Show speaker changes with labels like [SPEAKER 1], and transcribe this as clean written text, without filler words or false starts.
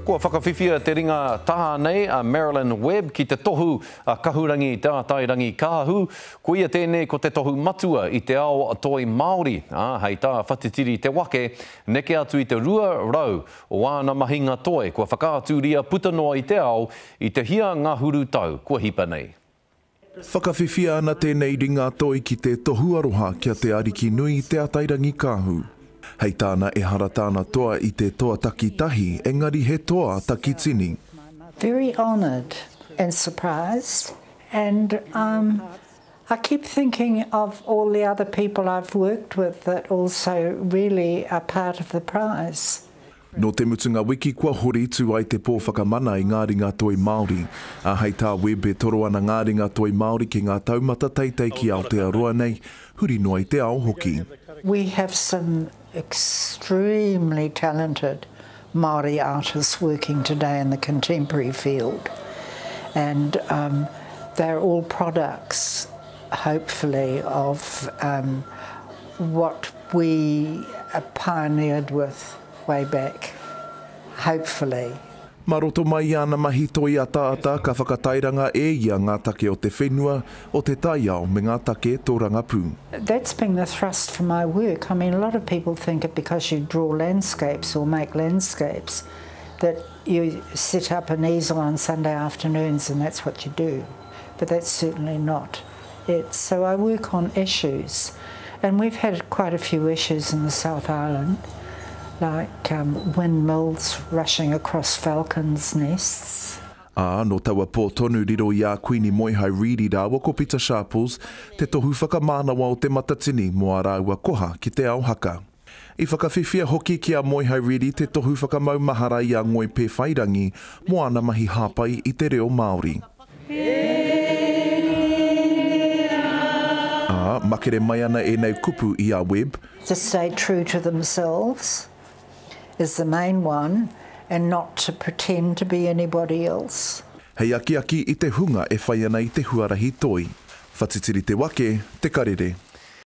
[SPEAKER 1] Kua whakawhiwhia te ringa taha nei a Marilynn Webb ki te tohu a kahurangi Te Ataairangikaahu. Ko ia tēnei ko te tohu matua i te ao toi Māori. Hei tā Whatitiri Te Wake, neke atu i te rua rau o āna mahinga toi. Kua whakaaturia puta noa i te ao i te hia ngā huru tau. Kua hipa nei.
[SPEAKER 2] Whakawhiwhia ana tēnei ringa toi ki te tohu aroha kia te ariki nui Te Ataairangikaahu. Hei tāna e hara tāna toa i te toa takitahi, engari he toa takitini.
[SPEAKER 3] Very honoured and surprised, and I keep thinking of all the other people I've worked with that also really are part of the prize.
[SPEAKER 2] No te mutunga wiki kua hori tu ai te pō whakamana i ngā ringa toi Māori. A hei tā Webb e toro ana ngā ringa toi Māori ki ngā taumata teitei ki Aotearoa nei, huri noa i te ao hoki.
[SPEAKER 3] We have some extremely talented Māori artists working today in the contemporary field, and they're all products, hopefully, of what we pioneered with way back, hopefully.
[SPEAKER 2] Maroto mai ana mahi toi a tāta ka whakatairanga e ia ngā take o te whenua o te taiao me ngā take tō rangapū.
[SPEAKER 3] That's been the thrust for my work. I mean, a lot of people think that because you draw landscapes or make landscapes that you set up an easel on Sunday afternoons and that's what you do. But that's certainly not it. So I work on issues, and we've had quite a few issues in the South Island, like windmills rushing across falcons' nests.
[SPEAKER 2] No taua pō tonu riro i a Queenie Moihai Riri rāua ko Peter Sharples, te tohu whakamānawa o te matatini mo a rāua koha ki te ao haka. I whakawhiwhia hoki ki a Moihai Riri te tohu whakamaumahara i a ngoi pē whairangi mo ana mahi hāpai i te reo Māori. Makere mai ana e nei kupu i a Webb.
[SPEAKER 3] To stay true to themselves is the main one, and not to pretend to be anybody else.
[SPEAKER 2] Hei aki i te hunga e whai ana i te huarahi toi. Whatitiri Te Wake, Te Karere.